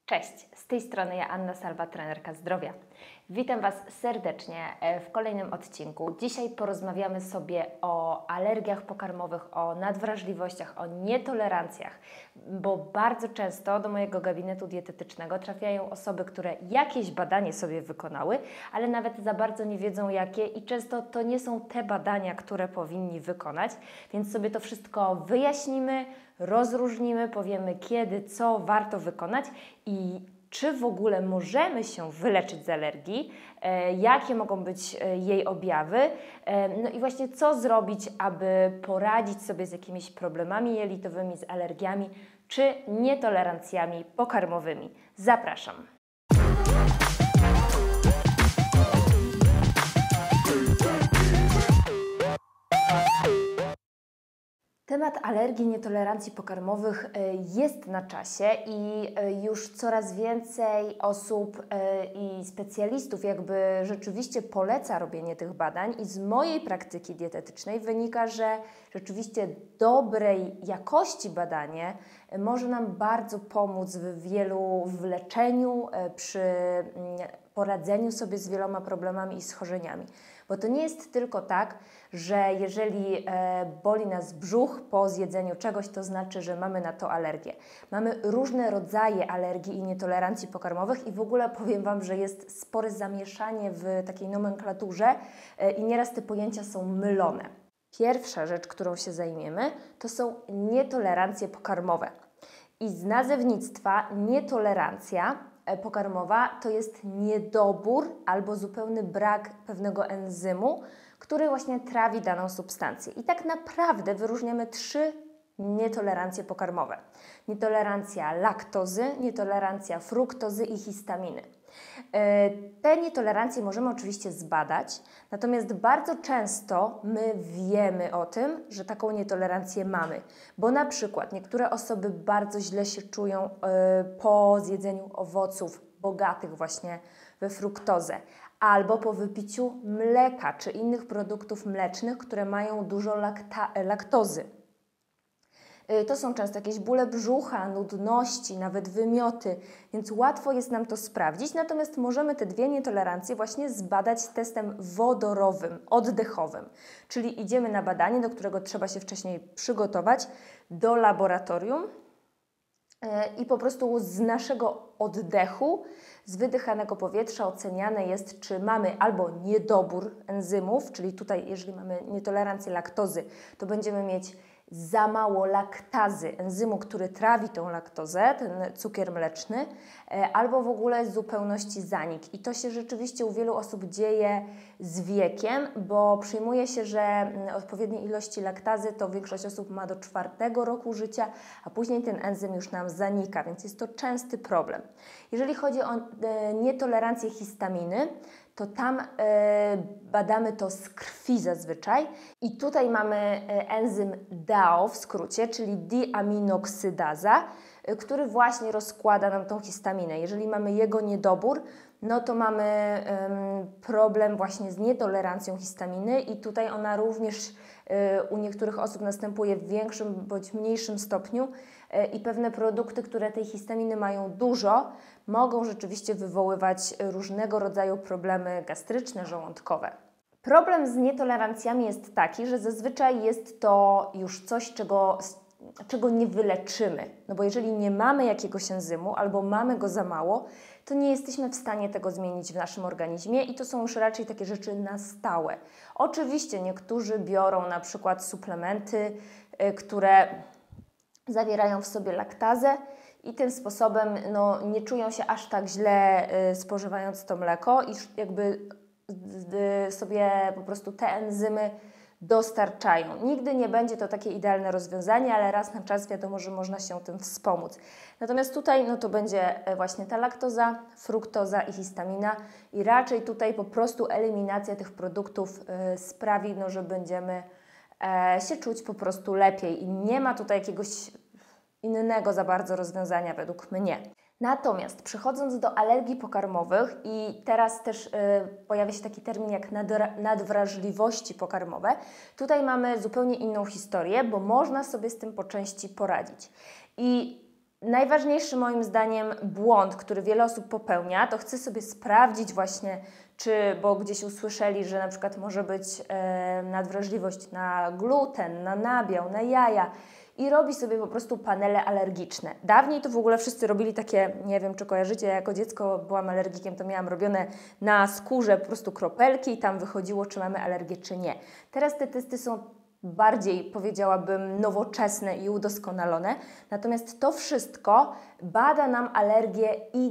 Cześć, z tej strony ja Anna Salwa, trenerka zdrowia. Witam Was serdecznie w kolejnym odcinku. Dzisiaj porozmawiamy sobie o alergiach pokarmowych, o nadwrażliwościach, o nietolerancjach, bo bardzo często do mojego gabinetu dietetycznego trafiają osoby, które jakieś badanie sobie wykonały, ale nawet za bardzo nie wiedzą jakie i często to nie są te badania, które powinni wykonać, więc sobie to wszystko wyjaśnimy, rozróżnimy, powiemy kiedy, co warto wykonać i czy w ogóle możemy się wyleczyć z alergii, jakie mogą być jej objawy, no i właśnie co zrobić, aby poradzić sobie z jakimiś problemami jelitowymi, z alergiami czy nietolerancjami pokarmowymi. Zapraszam. Temat alergii, nietolerancji pokarmowych jest na czasie i już coraz więcej osób i specjalistów jakby rzeczywiście poleca robienie tych badań i z mojej praktyki dietetycznej wynika, że rzeczywiście dobrej jakości badanie może nam bardzo pomóc w leczeniu, przy poradzeniu sobie z wieloma problemami i schorzeniami. Bo to nie jest tylko tak, że jeżeli boli nas brzuch po zjedzeniu czegoś, to znaczy, że mamy na to alergię. Mamy różne rodzaje alergii i nietolerancji pokarmowych i w ogóle powiem Wam, że jest spore zamieszanie w takiej nomenklaturze i nieraz te pojęcia są mylone. Pierwsza rzecz, którą się zajmiemy, to są nietolerancje pokarmowe. I z nazewnictwa nietolerancja pokarmowa to jest niedobór albo zupełny brak pewnego enzymu, który właśnie trawi daną substancję. I tak naprawdę wyróżniamy 3 nietolerancje pokarmowe. Nietolerancja laktozy, nietolerancja fruktozy i histaminy. Te nietolerancje możemy oczywiście zbadać, natomiast bardzo często my wiemy o tym, że taką nietolerancję mamy, bo na przykład niektóre osoby bardzo źle się czują po zjedzeniu owoców bogatych właśnie we fruktozę, albo po wypiciu mleka czy innych produktów mlecznych, które mają dużo laktozy. To są często jakieś bóle brzucha, nudności, nawet wymioty, więc łatwo jest nam to sprawdzić, natomiast możemy te 2 nietolerancje właśnie zbadać testem wodorowym, oddechowym, czyli idziemy na badanie, do którego trzeba się wcześniej przygotować do laboratorium i po prostu z naszego oddechu, z wydychanego powietrza oceniane jest, czy mamy albo niedobór enzymów, czyli tutaj jeżeli mamy nietolerancję laktozy, to będziemy mieć za mało laktazy, enzymu, który trawi tą laktozę, ten cukier mleczny, albo w ogóle z zupełności zanik. I to się rzeczywiście u wielu osób dzieje z wiekiem, bo przyjmuje się, że odpowiednie ilości laktazy to większość osób ma do 4 roku życia, a później ten enzym już nam zanika, więc jest to częsty problem. Jeżeli chodzi o nietolerancję histaminy, to tam badamy to z krwi zazwyczaj i tutaj mamy enzym DAO w skrócie, czyli diaminoksydaza, który właśnie rozkłada nam tą histaminę. Jeżeli mamy jego niedobór, no to mamy problem właśnie z nietolerancją histaminy i tutaj ona również u niektórych osób następuje w większym bądź mniejszym stopniu i pewne produkty, które tej histaminy mają dużo, mogą rzeczywiście wywoływać różnego rodzaju problemy gastryczne, żołądkowe. Problem z nietolerancjami jest taki, że zazwyczaj jest to już coś, czego nie wyleczymy. No bo jeżeli nie mamy jakiegoś enzymu albo mamy go za mało, to nie jesteśmy w stanie tego zmienić w naszym organizmie i to są już raczej takie rzeczy na stałe. Oczywiście niektórzy biorą na przykład suplementy, które zawierają w sobie laktazę i tym sposobem nie czują się aż tak źle spożywając to mleko i jakby sobie po prostu te enzymy dostarczają. Nigdy nie będzie to takie idealne rozwiązanie, ale raz na czas wiadomo, że można się tym wspomóc. Natomiast tutaj to będzie właśnie ta laktoza, fruktoza i histamina i raczej tutaj po prostu eliminacja tych produktów sprawi, że będziemy się czuć po prostu lepiej i nie ma tutaj jakiegoś innego za bardzo rozwiązania według mnie. Natomiast przechodząc do alergii pokarmowych i teraz też pojawia się taki termin jak nadwrażliwości pokarmowe, tutaj mamy zupełnie inną historię, bo można sobie z tym po części poradzić. I Najważniejszy moim zdaniem błąd, który wiele osób popełnia, to chce sobie sprawdzić właśnie, bo gdzieś usłyszeli, że na przykład może być nadwrażliwość na gluten, na nabiał, na jaja i robi sobie po prostu panele alergiczne. Dawniej to w ogóle wszyscy robili takie, nie wiem czy kojarzycie, ja jako dziecko byłam alergikiem, to miałam robione na skórze po prostu kropelki i tam wychodziło, czy mamy alergię, czy nie. Teraz te testy są bardziej, powiedziałabym, nowoczesne i udoskonalone. Natomiast to wszystko bada nam alergie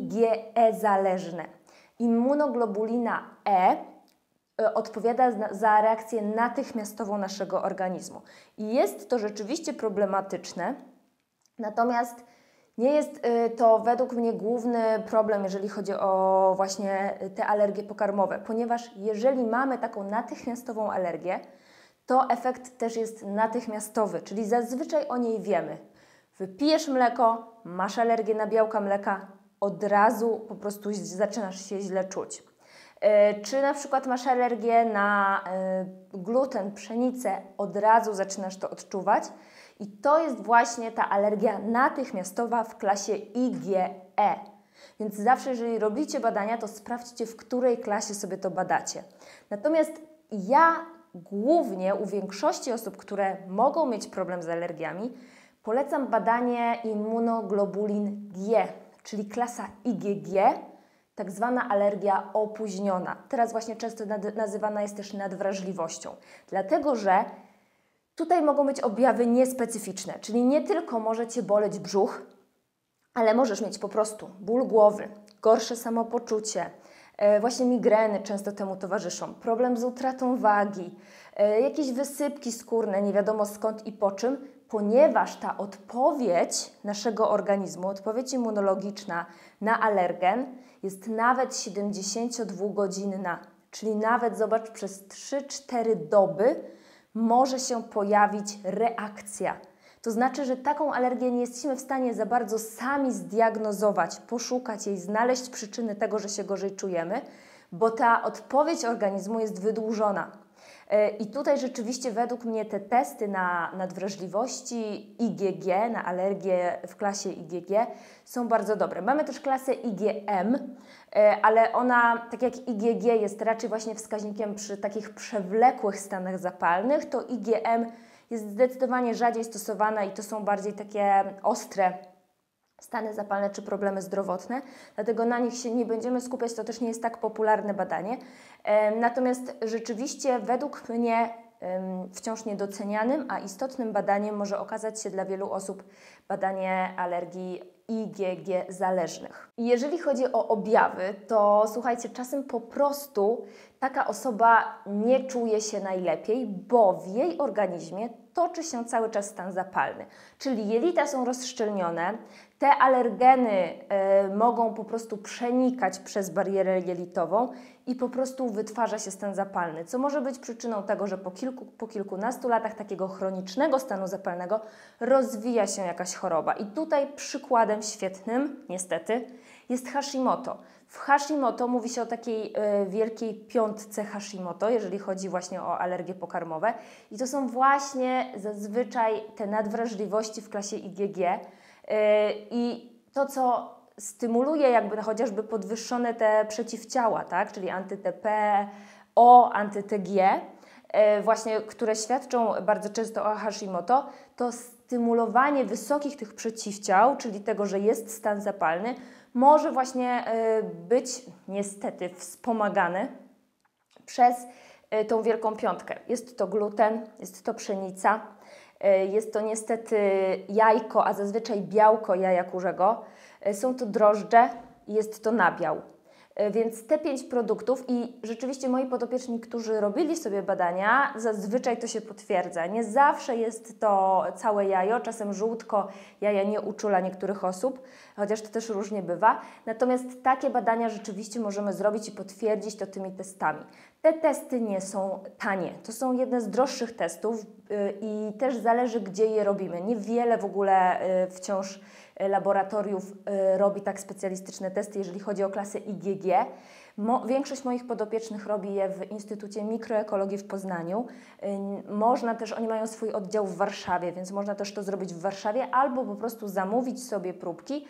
IgE-zależne. Immunoglobulina E odpowiada za reakcję natychmiastową naszego organizmu. I jest to rzeczywiście problematyczne, natomiast nie jest to według mnie główny problem, jeżeli chodzi o właśnie te alergie pokarmowe, ponieważ jeżeli mamy taką natychmiastową alergię, to efekt też jest natychmiastowy, czyli zazwyczaj o niej wiemy. Wypijesz mleko, masz alergię na białka mleka, od razu po prostu zaczynasz się źle czuć. Czy na przykład masz alergię na gluten, pszenicę, od razu zaczynasz to odczuwać. I to jest właśnie ta alergia natychmiastowa w klasie IgE. Więc zawsze, jeżeli robicie badania, to sprawdźcie, w której klasie sobie to badacie. Natomiast ja głównie u większości osób, które mogą mieć problem z alergiami, polecam badanie immunoglobulin G, czyli klasa IgG, tak zwana alergia opóźniona. Teraz właśnie często nazywana jest też nadwrażliwością, dlatego że tutaj mogą być objawy niespecyficzne, czyli nie tylko może Cię boleć brzuch, ale możesz mieć po prostu ból głowy, gorsze samopoczucie, właśnie migreny często temu towarzyszą, problem z utratą wagi, jakieś wysypki skórne, nie wiadomo skąd i po czym, ponieważ ta odpowiedź naszego organizmu, odpowiedź immunologiczna na alergen jest nawet 72-godzinna, czyli nawet, zobacz, przez 3-4 doby może się pojawić reakcja. To znaczy, że taką alergię nie jesteśmy w stanie za bardzo sami zdiagnozować, poszukać jej, znaleźć przyczyny tego, że się gorzej czujemy, bo ta odpowiedź organizmu jest wydłużona. I tutaj rzeczywiście według mnie te testy na nadwrażliwości IgG, na alergię w klasie IgG są bardzo dobre. Mamy też klasę IgM, ale ona, tak jak IgG jest raczej właśnie wskaźnikiem przy takich przewlekłych stanach zapalnych, to IgM jest zdecydowanie rzadziej stosowana i to są bardziej takie ostre stany zapalne czy problemy zdrowotne, dlatego na nich się nie będziemy skupiać, to też nie jest tak popularne badanie. Natomiast rzeczywiście według mnie wciąż niedocenianym, a istotnym badaniem może okazać się dla wielu osób badanie alergii IgG zależnych. I jeżeli chodzi o objawy, to słuchajcie, czasem po prostu taka osoba nie czuje się najlepiej, bo w jej organizmie toczy się cały czas stan zapalny. Czyli jelita są rozszczelnione, te alergeny mogą po prostu przenikać przez barierę jelitową i po prostu wytwarza się stan zapalny, co może być przyczyną tego, że po kilkunastu latach takiego chronicznego stanu zapalnego rozwija się jakaś choroba. I tutaj przykładem świetnym, niestety, jest Hashimoto. W Hashimoto mówi się o takiej wielkiej piątce Hashimoto, jeżeli chodzi właśnie o alergie pokarmowe. I to są właśnie zazwyczaj te nadwrażliwości w klasie IgG. I to, co stymuluje jakby chociażby podwyższone te przeciwciała, tak? Czyli anty-TP, anty-TG, właśnie, które świadczą bardzo często o Hashimoto, to stymulowanie wysokich tych przeciwciał, czyli tego, że jest stan zapalny, może właśnie być niestety wspomagany przez tą wielką piątkę. Jest to gluten, jest to pszenica, jest to niestety jajko, a zazwyczaj białko jaja kurzego, są to drożdże i jest to nabiał. Więc te 5 produktów i rzeczywiście moi podopieczni, którzy robili sobie badania, zazwyczaj to się potwierdza. Nie zawsze jest to całe jajo, czasem żółtko jaja nie uczula niektórych osób, chociaż to też różnie bywa. Natomiast takie badania rzeczywiście możemy zrobić i potwierdzić to tymi testami. Te testy nie są tanie. To są jedne z droższych testów i też zależy, gdzie je robimy. Niewiele w ogóle wciąż laboratoriów robi tak specjalistyczne testy, jeżeli chodzi o klasę IgG, Większość moich podopiecznych robi je w Instytucie Mikroekologii w Poznaniu. Można też, oni mają swój oddział w Warszawie, więc można też to zrobić w Warszawie albo po prostu zamówić sobie próbki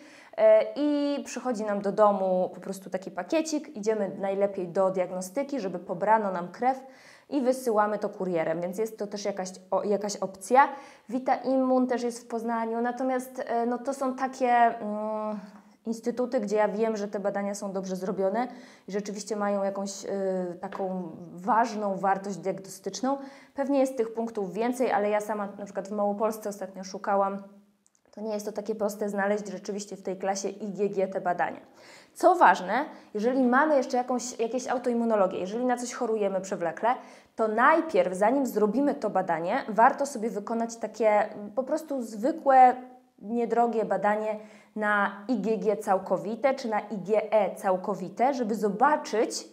i przychodzi nam do domu po prostu taki pakiecik, idziemy najlepiej do diagnostyki, żeby pobrano nam krew i wysyłamy to kurierem, więc jest to też jakaś opcja. Vita Immun też jest w Poznaniu, natomiast no, to są takie instytuty, gdzie ja wiem, że te badania są dobrze zrobione i rzeczywiście mają jakąś taką ważną wartość diagnostyczną. Pewnie jest tych punktów więcej, ale ja sama na przykład w Małopolsce ostatnio szukałam. To nie jest to takie proste znaleźć rzeczywiście w tej klasie IgG te badania. Co ważne, jeżeli mamy jeszcze jakieś autoimmunologię, jeżeli na coś chorujemy przewlekle, to najpierw, zanim zrobimy to badanie, warto sobie wykonać takie po prostu zwykłe, niedrogie badanie na IgG całkowite czy na IgE całkowite, żeby zobaczyć,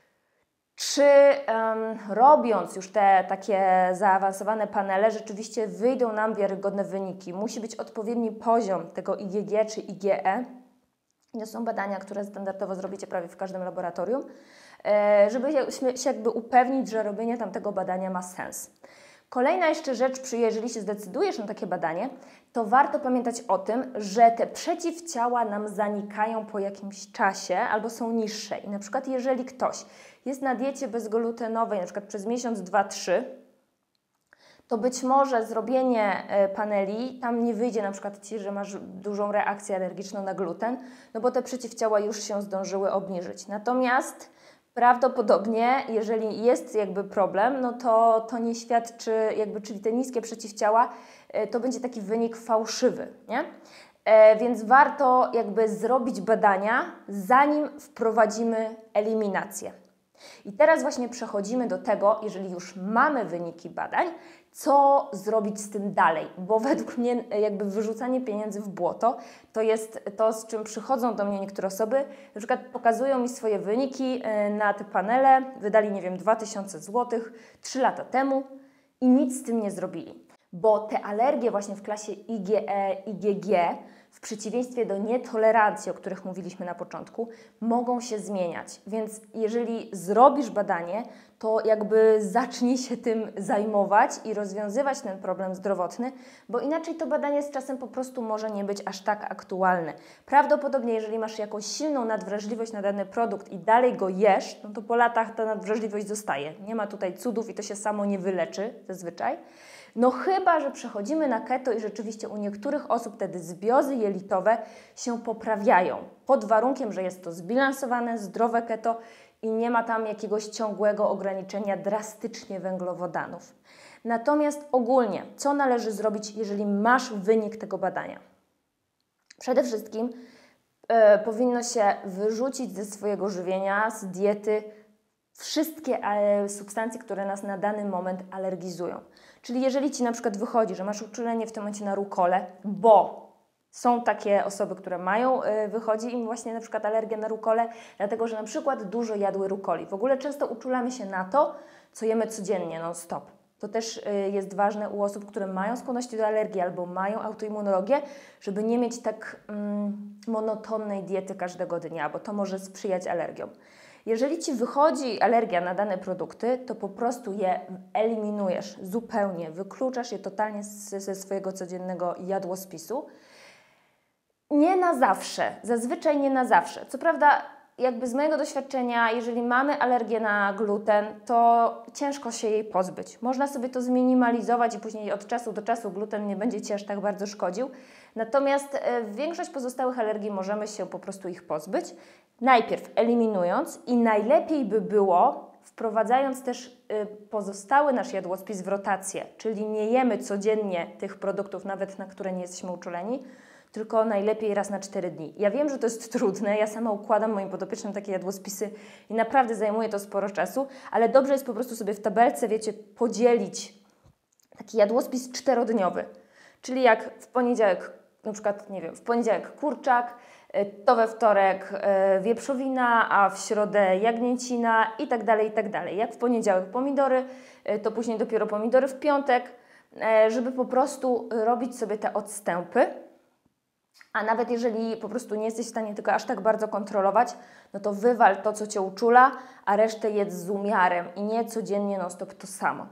czy robiąc już te takie zaawansowane panele, rzeczywiście wyjdą nam wiarygodne wyniki. Musi być odpowiedni poziom tego IgG czy IgE. To są badania, które standardowo zrobicie prawie w każdym laboratorium, żeby się jakby upewnić, że robienie tamtego badania ma sens. Kolejna jeszcze rzecz, jeżeli się zdecydujesz na takie badanie, to warto pamiętać o tym, że te przeciwciała nam zanikają po jakimś czasie albo są niższe. I na przykład jeżeli ktoś jest na diecie bezglutenowej, na przykład przez miesiąc, 2, 3, to być może zrobienie paneli, tam nie wyjdzie na przykład Ci, że masz dużą reakcję alergiczną na gluten, no bo te przeciwciała już się zdążyły obniżyć. Natomiast prawdopodobnie, jeżeli jest jakby problem, no to nie świadczy, czyli te niskie przeciwciała, to będzie taki wynik fałszywy, nie? Więc warto jakby zrobić badania, zanim wprowadzimy eliminację. I teraz właśnie przechodzimy do tego, jeżeli już mamy wyniki badań, co zrobić z tym dalej, bo według mnie jakby wyrzucanie pieniędzy w błoto to jest to, z czym przychodzą do mnie niektóre osoby, na przykład pokazują mi swoje wyniki na te panele, wydali, nie wiem, 2000 zł 3 lata temu i nic z tym nie zrobili, bo te alergie właśnie w klasie IgE, IgG, w przeciwieństwie do nietolerancji, o których mówiliśmy na początku, mogą się zmieniać. Więc jeżeli zrobisz badanie, to jakby zacznij się tym zajmować i rozwiązywać ten problem zdrowotny, bo inaczej to badanie z czasem po prostu może nie być aż tak aktualne. Prawdopodobnie, jeżeli masz jakąś silną nadwrażliwość na dany produkt i dalej go jesz, no to po latach ta nadwrażliwość zostaje. Nie ma tutaj cudów i to się samo nie wyleczy zazwyczaj. No chyba, że przechodzimy na keto i rzeczywiście u niektórych osób te dysbiozy jelitowe się poprawiają. Pod warunkiem, że jest to zbilansowane, zdrowe keto i nie ma tam jakiegoś ciągłego ograniczenia drastycznie węglowodanów. Natomiast ogólnie, co należy zrobić, jeżeli masz wynik tego badania? Przede wszystkim powinno się wyrzucić ze swojego żywienia, z diety wszystkie substancje, które nas na dany moment alergizują. Czyli jeżeli Ci na przykład wychodzi, że masz uczulenie w tym momencie na rukolę, bo są takie osoby, które wychodzi im właśnie na przykład alergia na rukolę, dlatego że na przykład dużo jadły rukoli. W ogóle często uczulamy się na to, co jemy codziennie, non-stop. To też jest ważne u osób, które mają skłonności do alergii albo mają autoimmunologię, żeby nie mieć tak monotonnej diety każdego dnia, bo to może sprzyjać alergiom. Jeżeli Ci wychodzi alergia na dane produkty, to po prostu je eliminujesz zupełnie, wykluczasz je totalnie ze swojego codziennego jadłospisu. Nie na zawsze, zazwyczaj nie na zawsze. Co prawda, jakby z mojego doświadczenia, jeżeli mamy alergię na gluten, to ciężko się jej pozbyć. Można sobie to zminimalizować i później od czasu do czasu gluten nie będzie Ci aż tak bardzo szkodził. Natomiast większość pozostałych alergii możemy się po prostu ich pozbyć. Najpierw eliminując i najlepiej by było wprowadzając też pozostały nasz jadłospis w rotację, czyli nie jemy codziennie tych produktów, nawet na które nie jesteśmy uczuleni, tylko najlepiej raz na 4 dni. Ja wiem, że to jest trudne, ja sama układam moim podopiecznym takie jadłospisy i naprawdę zajmuje to sporo czasu, ale dobrze jest po prostu sobie w tabelce, wiecie, podzielić taki jadłospis 4-dniowy, czyli jak w poniedziałek, na przykład, nie wiem, w poniedziałek kurczak, to we wtorek wieprzowina, a w środę jagnięcina i tak dalej, i tak dalej. Jak w poniedziałek pomidory, to później dopiero pomidory w piątek, żeby po prostu robić sobie te odstępy. A nawet jeżeli po prostu nie jesteś w stanie tego aż tak bardzo kontrolować, no to wywal to, co Cię uczula, a resztę jedz z umiarem i nie codziennie non-stop to samo.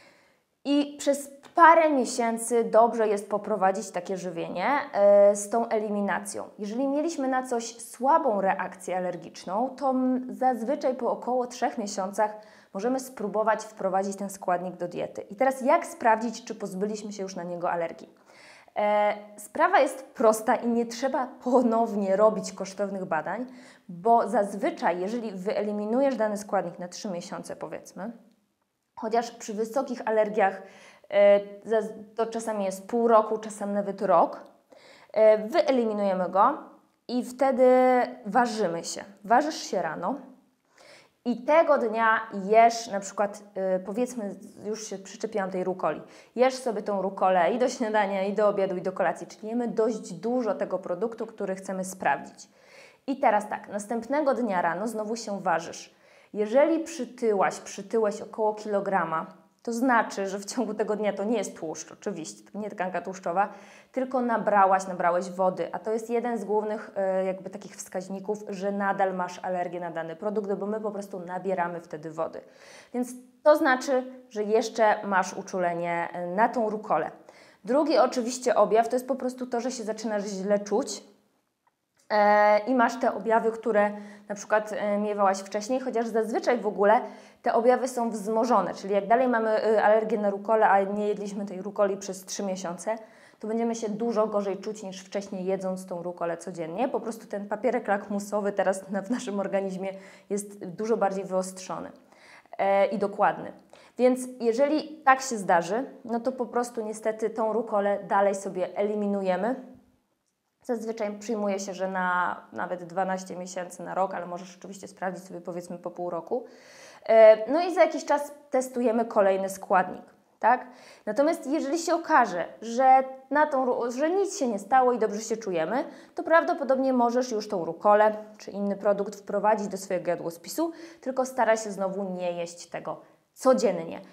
I przez parę miesięcy dobrze jest poprowadzić takie żywienie z tą eliminacją. Jeżeli mieliśmy na coś słabą reakcję alergiczną, to zazwyczaj po około 3 miesiącach możemy spróbować wprowadzić ten składnik do diety. I teraz jak sprawdzić, czy pozbyliśmy się już na niego alergii? Sprawa jest prosta i nie trzeba ponownie robić kosztownych badań, bo zazwyczaj, jeżeli wyeliminujesz dany składnik na 3 miesiące, powiedzmy, chociaż przy wysokich alergiach to czasami jest pół roku, czasem nawet rok, wyeliminujemy go i wtedy ważymy się. Ważysz się rano i tego dnia jesz na przykład, powiedzmy, już się przyczepiłam tej rukoli, jesz sobie tą rukolę i do śniadania, i do obiadu, i do kolacji, czyli jemy dość dużo tego produktu, który chcemy sprawdzić. I teraz tak, następnego dnia rano znowu się ważysz. Jeżeli przytyłeś około kilograma, to znaczy, że w ciągu tego dnia to nie jest tłuszcz, oczywiście, to nie tkanka tłuszczowa, tylko nabrałeś wody, a to jest jeden z głównych jakby takich wskaźników, że nadal masz alergię na dany produkt, bo my po prostu nabieramy wtedy wody. Więc to znaczy, że jeszcze masz uczulenie na tą rukolę. Drugi oczywiście objaw to jest po prostu to, że się zaczynasz źle czuć, i masz te objawy, które na przykład miewałaś wcześniej, chociaż zazwyczaj w ogóle te objawy są wzmożone, czyli jak dalej mamy alergię na rukolę, a nie jedliśmy tej rukoli przez 3 miesiące, to będziemy się dużo gorzej czuć niż wcześniej jedząc tą rukolę codziennie. Po prostu ten papierek lakmusowy teraz w naszym organizmie jest dużo bardziej wyostrzony i dokładny. Więc jeżeli tak się zdarzy, no to po prostu niestety tą rukolę dalej sobie eliminujemy. Zazwyczaj przyjmuje się, że na nawet 12 miesięcy, na rok, ale możesz oczywiście sprawdzić sobie powiedzmy po pół roku. No i za jakiś czas testujemy kolejny składnik, tak? Natomiast jeżeli się okaże, że nic się nie stało i dobrze się czujemy, to prawdopodobnie możesz już tą rukolę czy inny produkt wprowadzić do swojego jadłospisu, tylko staraj się znowu nie jeść tego codziennie.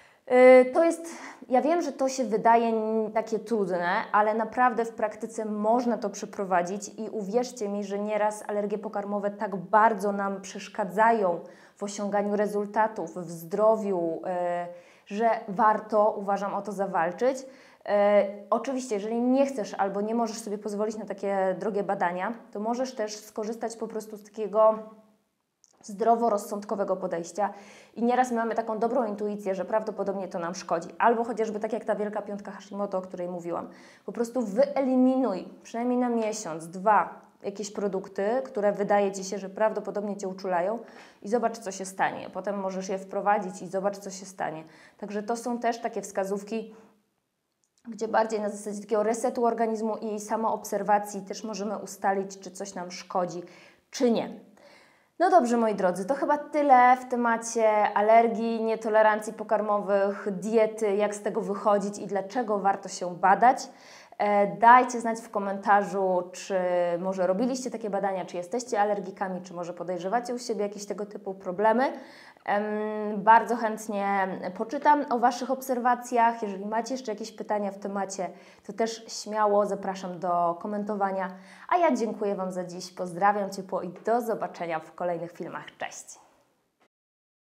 Ja wiem, że to się wydaje takie trudne, ale naprawdę w praktyce można to przeprowadzić i uwierzcie mi, że nieraz alergie pokarmowe tak bardzo nam przeszkadzają w osiąganiu rezultatów, w zdrowiu, że warto, uważam, o to zawalczyć. Oczywiście, jeżeli nie chcesz albo nie możesz sobie pozwolić na takie drogie badania, to możesz też skorzystać po prostu z takiego zdroworozsądkowego podejścia i nieraz mamy taką dobrą intuicję, że prawdopodobnie to nam szkodzi. Albo chociażby tak jak ta wielka piątka Hashimoto, o której mówiłam. Po prostu wyeliminuj przynajmniej na miesiąc, 2 jakieś produkty, które wydaje Ci się, że prawdopodobnie Cię uczulają i zobacz, co się stanie. Potem możesz je wprowadzić i zobacz, co się stanie. Także to są też takie wskazówki, gdzie bardziej na zasadzie takiego resetu organizmu i samoobserwacji też możemy ustalić, czy coś nam szkodzi, czy nie. No dobrze, moi drodzy, to chyba tyle w temacie alergii, nietolerancji pokarmowych, diety, jak z tego wychodzić i dlaczego warto się badać. Dajcie znać w komentarzu, czy może robiliście takie badania, czy jesteście alergikami, czy może podejrzewacie u siebie jakieś tego typu problemy. Bardzo chętnie poczytam o Waszych obserwacjach. Jeżeli macie jeszcze jakieś pytania w temacie, to też śmiało zapraszam do komentowania. A ja dziękuję Wam za dziś, pozdrawiam ciepło i do zobaczenia w kolejnych filmach. Cześć!